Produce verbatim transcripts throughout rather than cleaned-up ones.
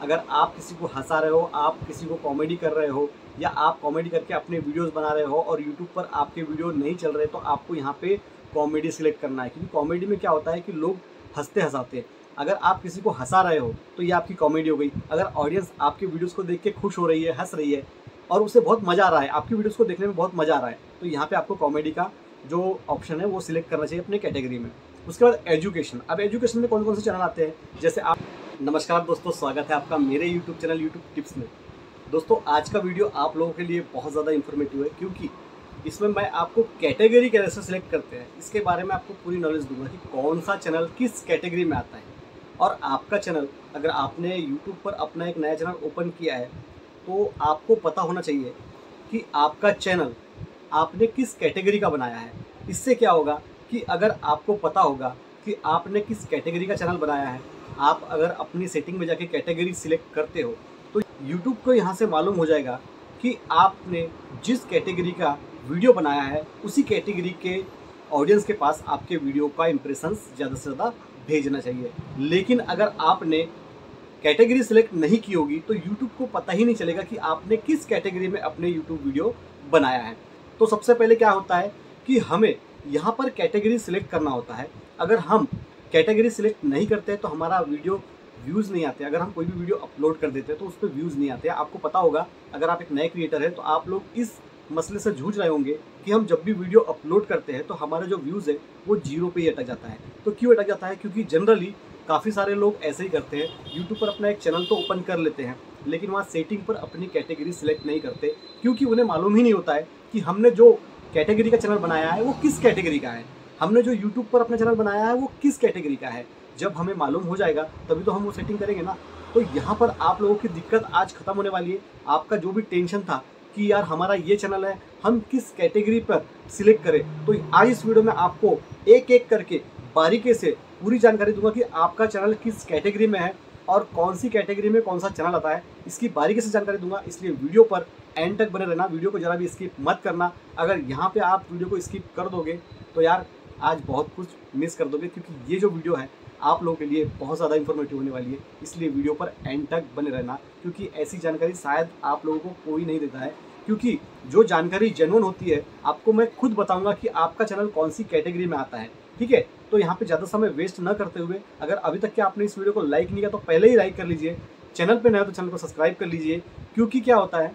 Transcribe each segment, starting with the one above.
अगर आप किसी को हंसा रहे हो, आप किसी को कॉमेडी कर रहे हो, या आप कॉमेडी करके अपने वीडियोस बना रहे हो और यूट्यूब पर आपके वीडियो नहीं चल रहे, तो आपको यहाँ पे कॉमेडी सिलेक्ट करना है। क्योंकि कॉमेडी में क्या होता है कि लोग हंसते हंसाते हैं। अगर आप किसी को हंसा रहे हो तो ये आपकी कॉमेडी हो गई। अगर ऑडियंस आपके वीडियोस को देख के खुश हो रही है, हंस रही है और उसे बहुत मज़ा आ रहा है, आपकी वीडियोस को देखने में बहुत मज़ा आ रहा है, तो यहाँ पे आपको कॉमेडी का जो ऑप्शन है वो सिलेक्ट करना चाहिए अपने कैटेगरी में। उसके बाद एजुकेशन। अब एजुकेशन में कौन कौन से चैनल आते हैं, जैसे आप नमस्कार दोस्तों, स्वागत है आपका मेरे यूट्यूब चैनल यूट्यूब टिप्स में। दोस्तों आज का वीडियो आप लोगों के लिए बहुत ज़्यादा इन्फॉर्मेटिव है, क्योंकि इसमें मैं आपको कैटेगरी कैसे सिलेक्ट करते हैं इसके बारे में आपको पूरी नॉलेज दूंगा कि कौन सा चैनल किस कैटेगरी में आता है। और आपका चैनल, अगर आपने यूट्यूब पर अपना एक नया चैनल ओपन किया है तो आपको पता होना चाहिए कि आपका चैनल आपने किस कैटेगरी का बनाया है। इससे क्या होगा कि अगर आपको पता होगा कि आपने किस कैटेगरी का चैनल बनाया है, आप अगर अपनी सेटिंग में जाके कैटेगरी सिलेक्ट करते हो तो यूट्यूब को यहाँ से मालूम हो जाएगा कि आपने जिस कैटेगरी का वीडियो बनाया है उसी कैटेगरी के ऑडियंस के पास आपके वीडियो का इंप्रेशंस ज़्यादा से ज़्यादा भेजना चाहिए। लेकिन अगर आपने कैटेगरी सिलेक्ट नहीं की होगी तो यूट्यूब को पता ही नहीं चलेगा कि आपने किस कैटेगरी में अपने यूट्यूब वीडियो बनाया है। तो सबसे पहले क्या होता है कि हमें यहाँ पर कैटेगरी सिलेक्ट करना होता है। अगर हम कैटेगरी सिलेक्ट नहीं करते तो हमारा वीडियो व्यूज़ नहीं आते। अगर हम कोई भी वीडियो अपलोड कर देते हैं तो उस पर व्यूज़ नहीं आते। आपको पता होगा, अगर आप एक नए क्रिएटर हैं तो आप लोग इस मसले से जूझ रहे होंगे कि हम जब भी वीडियो अपलोड करते हैं तो हमारा जो व्यूज़ है वो जीरो पे ही अटक जाता है। तो क्यों अटक जाता है? क्योंकि जनरली काफ़ी सारे लोग ऐसे ही करते हैं, यूट्यूब पर अपना एक चैनल तो ओपन कर लेते हैं लेकिन वहाँ सेटिंग पर अपनी कैटेगरी सिलेक्ट नहीं करते, क्योंकि उन्हें मालूम ही नहीं होता है कि हमने जो कैटेगरी का चैनल बनाया है वो किस कैटेगरी का है, हमने जो यूट्यूब पर अपना चैनल बनाया है वो किस कैटेगरी का है। जब हमें मालूम हो जाएगा तभी तो हम वो सेटिंग करेंगे ना। तो यहाँ पर आप लोगों की दिक्कत आज खत्म होने वाली है। आपका जो भी टेंशन था कि यार हमारा ये चैनल है, हम किस कैटेगरी पर सिलेक्ट करें, तो आज इस वीडियो में आपको एक एक करके बारीकी से पूरी जानकारी दूंगा कि आपका चैनल किस कैटेगरी में है और कौन सी कैटेगरी में कौन सा चैनल आता है, इसकी बारीकी से जानकारी दूंगा। इसलिए वीडियो पर एंड तक बने रहना, वीडियो को जरा भी स्किप मत करना। अगर यहाँ पे आप वीडियो को स्किप कर दोगे तो यार आज बहुत कुछ मिस कर दोगे, क्योंकि ये जो वीडियो है आप लोगों के लिए बहुत ज़्यादा इन्फॉर्मेटिव होने वाली है। इसलिए वीडियो पर एंड तक बने रहना, क्योंकि ऐसी जानकारी शायद आप लोगों को कोई नहीं देता है। क्योंकि जो जानकारी जेन्युइन होती है आपको मैं खुद बताऊंगा कि आपका चैनल कौन सी कैटेगरी में आता है, ठीक है। तो यहाँ पे ज़्यादा समय वेस्ट न करते हुए, अगर अभी तक के आपने इस वीडियो को लाइक नहीं किया तो पहले ही लाइक कर लीजिए, चैनल पे नया हो तो चैनल को सब्सक्राइब कर लीजिए। क्योंकि क्या होता है,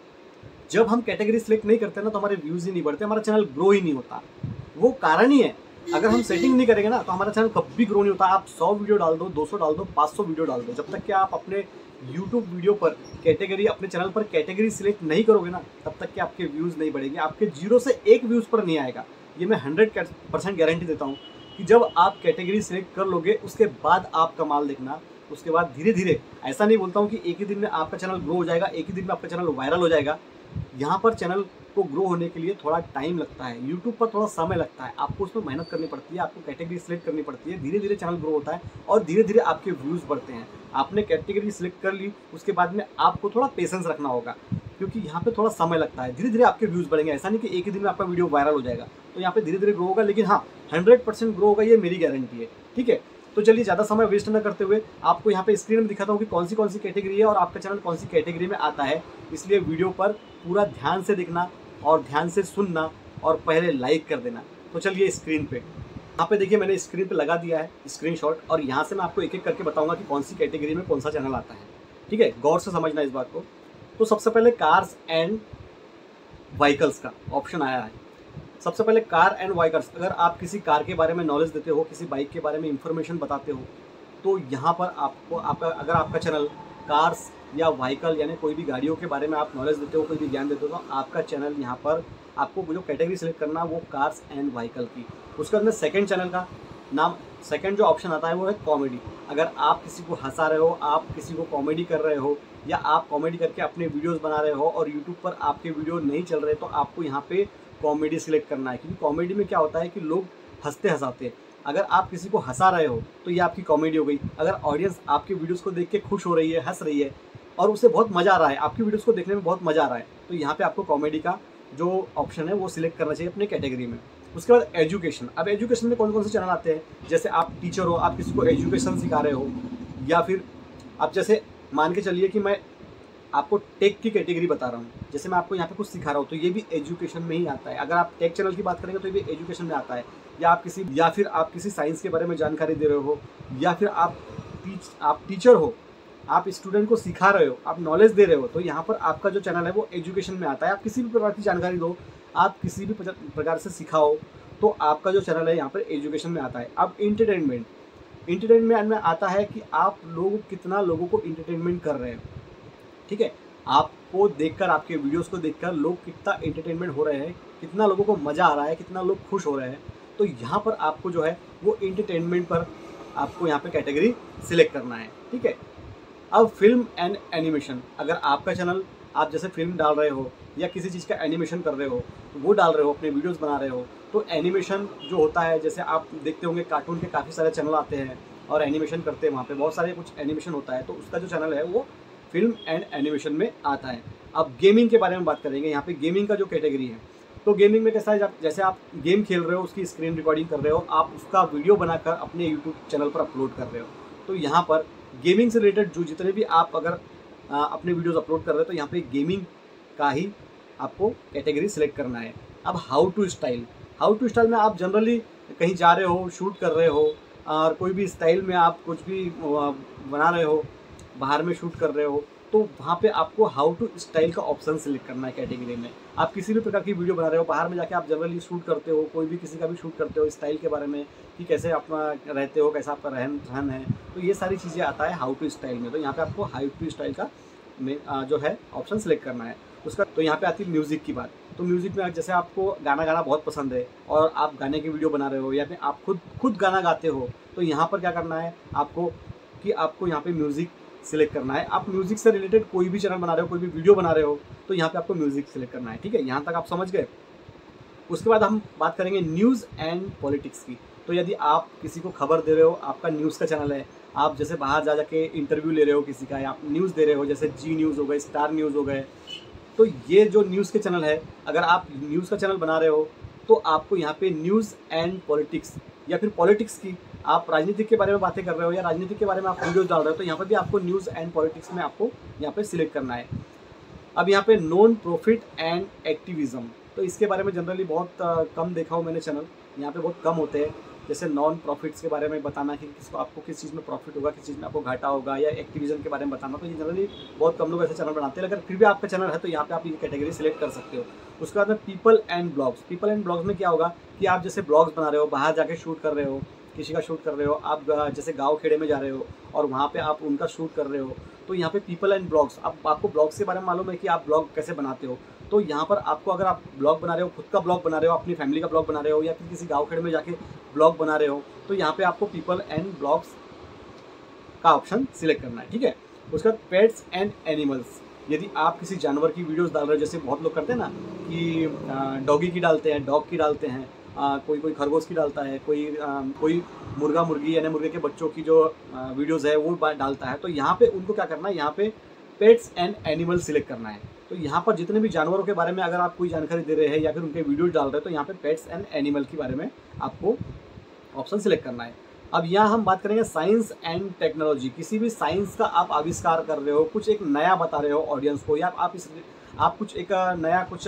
जब हम कैटेगरी सिलेक्ट नहीं करते ना तो हमारे व्यूज़ ही नहीं बढ़ते, हमारा चैनल ग्रो ही नहीं होता। वो कारण ही है, अगर हम सेटिंग नहीं करेंगे ना तो हमारा चैनल कभी ग्रो नहीं होता। आप सौ वीडियो डाल दो, दो सौ डाल दो, पाँच सौ वीडियो डाल दो, जब तक कि आप अपने यूट्यूब वीडियो पर कैटेगरी, अपने चैनल पर कैटेगरी सिलेक्ट नहीं करोगे ना, तब तक कि आपके व्यूज़ नहीं बढ़ेंगे। आपके जीरो से एक व्यूज़ पर नहीं आएगा, ये मैं हंड्रेड परसेंट गारंटी देता हूँ कि जब आप कैटेगरी सिलेक्ट कर लोगे उसके बाद आप कमाल देखना। उसके बाद धीरे धीरे, ऐसा नहीं बोलता हूँ कि एक ही दिन में आपका चैनल ग्रो हो जाएगा, एक ही दिन में आपका चैनल वायरल हो जाएगा। यहाँ पर चैनल को ग्रो होने के लिए थोड़ा टाइम लगता है, यूट्यूब पर थोड़ा समय लगता है, आपको उसमें मेहनत करनी पड़ती है, आपको कैटेगरी सिलेक्ट करनी पड़ती है। धीरे धीरे चैनल ग्रो होता है और धीरे धीरे आपके व्यूज़ बढ़ते हैं। आपने कैटेगरी सिलेक्ट कर ली, उसके बाद में आपको थोड़ा पेशेंस रखना होगा, क्योंकि यहाँ पे थोड़ा समय लगता है। धीरे धीरे आपके व्यूज़ बढ़ेंगे, ऐसा नहीं कि एक ही दिन में आपका वीडियो वायरल हो जाएगा। तो यहाँ पे धीरे धीरे ग्रो होगा, लेकिन हाँ हंड्रेड परसेंट ग्रो होगा, ये मेरी गारंटी है, ठीक है। तो चलिए ज़्यादा समय वेस्ट न करते हुए आपको यहाँ पे स्क्रीन में दिखाता हूँ कि कौन सी कौन सी कैटेगरी है और आपका चैनल कौन सी कैटेगरी में आता है। इसलिए वीडियो पर पूरा ध्यान से देखना और ध्यान से सुनना और पहले लाइक कर देना। तो चलिए स्क्रीन पे, यहाँ पे देखिए मैंने स्क्रीन पे लगा दिया है स्क्रीनशॉट, और यहाँ से मैं आपको एक एक करके बताऊंगा कि कौन सी कैटेगरी में कौन सा चैनल आता है, ठीक है। गौर से समझना इस बात को। तो सबसे पहले कार्स एंड व्हीकल्स का ऑप्शन आया है। सबसे पहले कार एंड व्हीकल्स, अगर आप किसी कार के बारे में नॉलेज देते हो, किसी बाइक के बारे में इंफॉर्मेशन बताते हो, तो यहाँ पर आपको आपका अगर आपका चैनल कार्स या व्हीकल यानी कोई भी गाड़ियों के बारे में आप नॉलेज देते हो, कोई भी ज्ञान देते हो, तो आपका चैनल यहाँ पर आपको जो कैटेगरी सेलेक्ट करना वो कार्स एंड व्हीकल की। उसके बाद में सेकंड चैनल का नाम, सेकंड जो ऑप्शन आता है वो है कॉमेडी। अगर आप किसी को हंसा रहे हो, आप किसी को कॉमेडी कर रहे हो, या आप कॉमेडी करके अपने वीडियोज़ बना रहे हो और यूट्यूब पर आपके वीडियो नहीं चल रहे, तो आपको यहाँ पे कॉमेडी सिलेक्ट करना है। क्योंकि कॉमेडी में क्या होता है कि लोग हंसते हंसाते हैं। अगर आप किसी को हंसा रहे हो तो ये आपकी कॉमेडी हो गई। अगर ऑडियंस आपके वीडियोस को देख के खुश हो रही है, हंस रही है और उसे बहुत मज़ा आ रहा है, आपकी वीडियोस को देखने में बहुत मज़ा आ रहा है, तो यहाँ पे आपको कॉमेडी का जो ऑप्शन है वो सिलेक्ट करना चाहिए अपने कैटेगरी में। उसके बाद एजुकेशन। अब एजुकेशन में कौन कौन से चैनल आते हैं, जैसे आप टीचर हो, आप किसी को एजुकेशन सिखा रहे हो, या फिर आप जैसे मान के चलिए कि मैं आपको टेक की कैटेगरी बता रहा हूँ, जैसे मैं आपको यहाँ पे कुछ सिखा रहा हूँ, तो ये भी एजुकेशन में ही आता है। अगर आप टेक चैनल की बात करेंगे तो ये भी एजुकेशन में आता है। या आप किसी या फिर आप किसी साइंस के बारे में जानकारी दे रहे हो, या फिर आप टीच आप टीचर हो, आप स्टूडेंट को सिखा रहे हो, आप नॉलेज दे रहे हो, तो यहाँ पर आपका जो चैनल है वो एजुकेशन में आता है। आप किसी भी प्रकार की जानकारी दो, आप किसी भी प्रकार से सिखाओ, तो आपका जो चैनल है यहाँ पर एजुकेशन में आता है। अब इंटरटेनमेंट इंटरटेनमेंट में आता है कि आप लोग कितना लोगों को इंटरटेनमेंट कर रहे हो, ठीक है। आपको देखकर, आपके वीडियोस को देखकर लोग कितना एंटरटेनमेंट हो रहे हैं, कितना लोगों को मज़ा आ रहा है, कितना लोग खुश हो रहे हैं, तो यहाँ पर आपको जो है वो एंटरटेनमेंट पर आपको यहाँ पे कैटेगरी सिलेक्ट करना है, ठीक है। अब फिल्म एंड एनिमेशन, अगर आपका चैनल आप जैसे फिल्म डाल रहे हो या किसी चीज़ का एनिमेशन कर रहे हो, वो डाल रहे हो, अपने वीडियोस बना रहे हो, तो एनिमेशन जो होता है, जैसे आप देखते होंगे कार्टून के काफ़ी सारे चैनल आते हैं और एनिमेशन करते हैं, वहाँ पे बहुत सारे कुछ एनिमेशन होता है, तो उसका जो चैनल है वो फिल्म एंड एनिमेशन में आता है। अब गेमिंग के बारे में बात करेंगे, यहाँ पे गेमिंग का जो कैटेगरी है, तो गेमिंग में कैसा है, जैसे आप गेम खेल रहे हो, उसकी स्क्रीन रिकॉर्डिंग कर रहे हो, आप उसका वीडियो बनाकर अपने यूट्यूब चैनल पर अपलोड कर रहे हो, तो यहाँ पर गेमिंग से रिलेटेड जो जितने भी आप अगर आ, अपने वीडियोस अपलोड कर रहे हो, तो यहाँ पे गेमिंग का ही आपको कैटेगरी सिलेक्ट करना है। अब how to style, how to style में आप जनरली कहीं जा रहे हो, शूट कर रहे हो, और कोई भी स्टाइल में आप कुछ भी बना रहे हो, बाहर में शूट कर रहे हो, तो वहाँ पे आपको हाउ टू स्टाइल का ऑप्शन सिलेक्ट करना है कैटेगरी में। आप किसी भी प्रकार की वीडियो बना रहे हो, बाहर में जाके आप जनरली शूट करते हो, कोई भी किसी का भी शूट करते हो, स्टाइल के बारे में कि कैसे अपना रहते हो, कैसा आपका रहन सहन है, तो ये सारी चीज़ें आता है हाउ टू स्टाइल में। तो यहाँ पे आपको हाउ टू स्टाइल का में जो है ऑप्शन सिलेक्ट करना है उसका। तो यहाँ पे आती है म्यूज़िक की बात। तो म्यूज़िक में जैसे आपको गाना गाना बहुत पसंद है और आप गाने की वीडियो बना रहे हो, या फिर आप खुद खुद गाना गाते हो, तो यहाँ पर क्या करना है आपको कि आपको यहाँ पे म्यूज़िक सिलेक्ट करना है। आप म्यूज़िक से रिलेटेड कोई भी चैनल बना रहे हो, कोई भी वीडियो बना रहे हो, तो यहाँ पे आपको म्यूज़िक सिलेक्ट करना है, ठीक है। यहाँ तक आप समझ गए। उसके बाद हम बात करेंगे न्यूज़ एंड पॉलिटिक्स की। तो यदि आप किसी को खबर दे रहे हो, आपका न्यूज़ का चैनल है, आप जैसे बाहर जा जाके इंटरव्यू ले रहे हो किसी का, या आप न्यूज़ दे रहे हो, जैसे जी न्यूज़ हो गए, स्टार न्यूज़ हो गए, तो ये जो न्यूज़ के चैनल है, अगर आप न्यूज़ का चैनल बना रहे हो, तो आपको यहाँ पे न्यूज़ एंड पॉलिटिक्स, या फिर पॉलिटिक्स की, आप राजनीतिक के बारे में बातें कर रहे हो या राजनीतिक के बारे में आप वीडियोस डाल रहे हो, तो यहाँ पर भी आपको न्यूज़ एंड पॉलिटिक्स में आपको यहाँ पे सिलेक्ट करना है। अब यहाँ पे नॉन प्रॉफिट एंड एक्टिविज़म, तो इसके बारे में जनरली बहुत आ, कम देखा हूँ मैंने चैनल, यहाँ पे बहुत कम होते हैं। जैसे नॉन प्रॉफिट्स के बारे में बताना कि किसको आपको किस चीज़ में प्रॉफिट होगा, किस चीज़ में आपको घाटा होगा, या एक्टिविज़म के बारे में बताना, तो ये जनरली बहुत कम लोग ऐसे चैनल बनाते हैं। अगर फिर भी आपका चैनल है तो यहाँ पे आप ये कैटेगरी सिलेक्ट कर सकते हो। उसके बाद में people and blogs. People and blogs में क्या होगा कि आप जैसे ब्लॉग्स बना रहे हो, बाहर जाके शूट कर रहे हो, किसी का शूट कर रहे हो, आप जैसे गाँव खेड़े में जा रहे हो और वहाँ पर आप उनका शूट कर रहे हो, तो यहाँ पे पीपल एंड ब्लॉग्स, आप आपको ब्लॉग्स के बारे में मालूम है कि आप ब्लॉग कैसे बनाते हो, तो यहाँ पर आपको, अगर आप ब्लॉग बना रहे हो, खुद का ब्लॉग बना रहे हो, अपनी फैमिली का ब्लॉग बना रहे हो, या फिर किसी गाँव खेड़े में जाके ब्लॉग बना रहे हो, तो यहाँ पे आपको पीपल एंड ब्लॉग्स का ऑप्शन सिलेक्ट करना है, ठीक है। उसके बाद पेट्स एंड एनिमल्स, यदि आप किसी जानवर की वीडियोस डाल रहे हो, जैसे बहुत लोग करते हैं ना कि डॉगी की डालते हैं, डॉग की डालते हैं, आ, कोई कोई खरगोश की डालता है, कोई आ, कोई मुर्गा मुर्गी यानी मुर्गे के बच्चों की जो वीडियोस है वो डालता है, तो यहाँ पे उनको क्या करना है, यहाँ पे पेट्स एंड एनिमल सिलेक्ट करना है। तो यहाँ पर जितने भी जानवरों के बारे में अगर आप कोई जानकारी दे रहे हैं या फिर उनके वीडियो डाल रहे हैं, तो यहाँ पे पेट्स एंड एनिमल के बारे में आपको ऑप्शन सिलेक्ट करना है। अब यहाँ हम बात करेंगे साइंस एंड टेक्नोलॉजी। किसी भी साइंस का आप आविष्कार कर रहे हो, कुछ एक नया बता रहे हो ऑडियंस को, या आप इस आप कुछ एक नया कुछ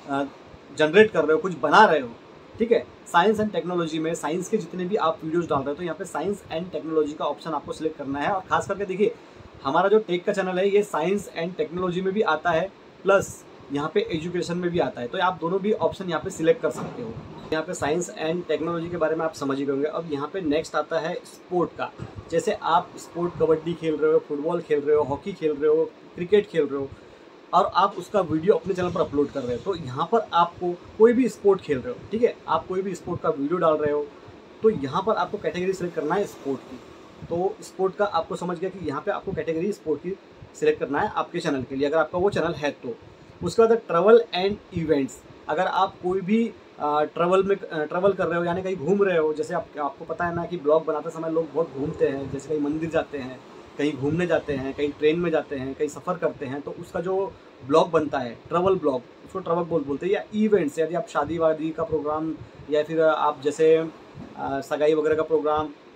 जनरेट कर रहे हो, कुछ बना रहे हो, ठीक है। साइंस एंड टेक्नोलॉजी में साइंस के जितने भी आप वीडियोस डाल रहे हो, तो यहाँ पे साइंस एंड टेक्नोलॉजी का ऑप्शन आपको सिलेक्ट करना है। और खास करके देखिए, हमारा जो टेक का चैनल है ये साइंस एंड टेक्नोलॉजी में भी आता है, प्लस यहाँ पे एजुकेशन में भी आता है, तो आप दोनों भी ऑप्शन यहाँ पे सिलेक्ट कर सकते हो। यहाँ पे साइंस एंड टेक्नोलॉजी के बारे में आप समझ ही गए होंगे। अब यहाँ पे नेक्स्ट आता है स्पोर्ट का। जैसे आप स्पोर्ट कबड्डी खेल रहे हो, फुटबॉल खेल रहे हो, हॉकी खेल रहे हो, क्रिकेट खेल रहे हो, और आप उसका वीडियो अपने चैनल पर अपलोड कर रहे हो, तो यहाँ पर आपको कोई भी स्पोर्ट खेल रहे हो, ठीक है, आप कोई भी स्पोर्ट का वीडियो डाल रहे हो, तो यहाँ पर आपको कैटेगरी सिलेक्ट करना है स्पोर्ट की। तो स्पोर्ट का आपको समझ गया कि यहाँ पे आपको कैटेगरी स्पोर्ट की सिलेक्ट करना है आपके चैनल के लिए, अगर आपका वो चैनल है तो। उसके बाद ट्रैवल एंड इवेंट्स, अगर आप कोई भी ट्रैवल में ट्रैवल कर रहे हो, यानी कहीं घूम रहे हो, जैसे आप, आपको पता है ना कि ब्लॉग बनाते समय लोग बहुत घूमते हैं, जैसे कहीं मंदिर जाते हैं, कहीं घूमने जाते हैं, कहीं ट्रेन में जाते हैं, कहीं सफ़र करते हैं, तो उसका जो ब्लॉग बनता है ट्रैवल ब्लॉग, उसको ट्रैवल बोल बोलते हैं। या इवेंट्स, यदि आप शादी वादी का प्रोग्राम, या फिर आप जैसे सगाई वगैरह का प्रोग्राम,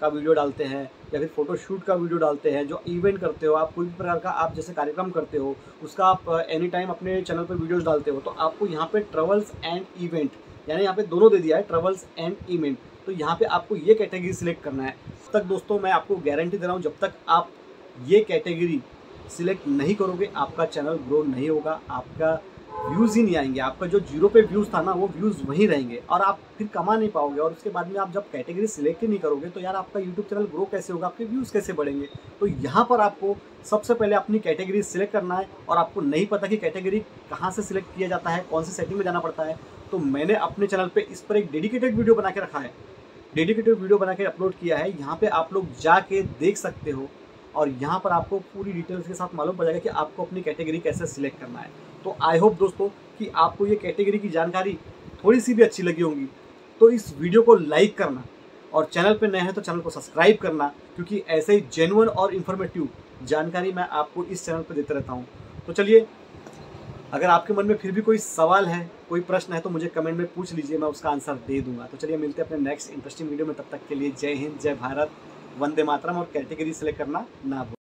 का वीडियो डालते हैं या फिर फ़ोटोशूट का वीडियो डालते हैं, जो इवेंट करते हो, आप कोई भी प्रकार का आप जैसे कार्यक्रम करते हो उसका आप एनी टाइम अपने चैनल पर वीडियोज़ डालते हो, तो आपको यहाँ पे ट्रेवल्स एंड इवेंट, यानी यहाँ पे दोनों दे दिया है, ट्रेवल्स एंड इवेंट। तो यहाँ पे आपको ये कैटेगरी सिलेक्ट करना है। तब तक दोस्तों मैं आपको गारंटी दे रहा हूँ, जब तक आप ये कैटेगरी सिलेक्ट नहीं करोगे आपका चैनल ग्रो नहीं होगा, आपका व्यूज़ ही नहीं आएंगे, आपका जो जीरो पे व्यूज़ था ना वो व्यूज़ वहीं रहेंगे और आप फिर कमा नहीं पाओगे। और उसके बाद में आप जब कैटेगरी सिलेक्ट ही नहीं करोगे तो यार आपका यूट्यूब चैनल ग्रो कैसे होगा, आपके व्यूज़ कैसे बढ़ेंगे। तो यहाँ पर आपको सबसे पहले अपनी कैटेगरी सिलेक्ट करना है। और आपको नहीं पता कि कैटेगरी कहाँ से सिलेक्ट किया जाता है, कौन सी सेटिंग में जाना पड़ता है, तो मैंने अपने चैनल पर इस पर एक डेडिकेटेड वीडियो बना के रखा है, डेडिकेटेड वीडियो बना के अपलोड किया है। यहाँ पर आप लोग जाके देख सकते हो और यहाँ पर आपको पूरी डिटेल्स के साथ मालूम पड़ जाएगा कि आपको अपनी कैटेगरी कैसे सिलेक्ट करना है। तो आई होप दोस्तों कि आपको ये कैटेगरी की जानकारी थोड़ी सी भी अच्छी लगी होगी, तो इस वीडियो को लाइक करना और चैनल पे नए हैं तो चैनल को सब्सक्राइब करना, क्योंकि ऐसे ही जेन्युइन और इन्फॉर्मेटिव जानकारी मैं आपको इस चैनल पर देते रहता हूँ। तो चलिए, अगर आपके मन में फिर भी कोई सवाल है, कोई प्रश्न है तो मुझे कमेंट में पूछ लीजिए, मैं उसका आंसर दे दूंगा। तो चलिए मिलते हैं अपने नेक्स्ट इंटरेस्टिंग वीडियो में, तब तक के लिए जय हिंद, जय भारत, वंदे मातरम और कैटेगरी सिलेक्ट करना ना भूलें।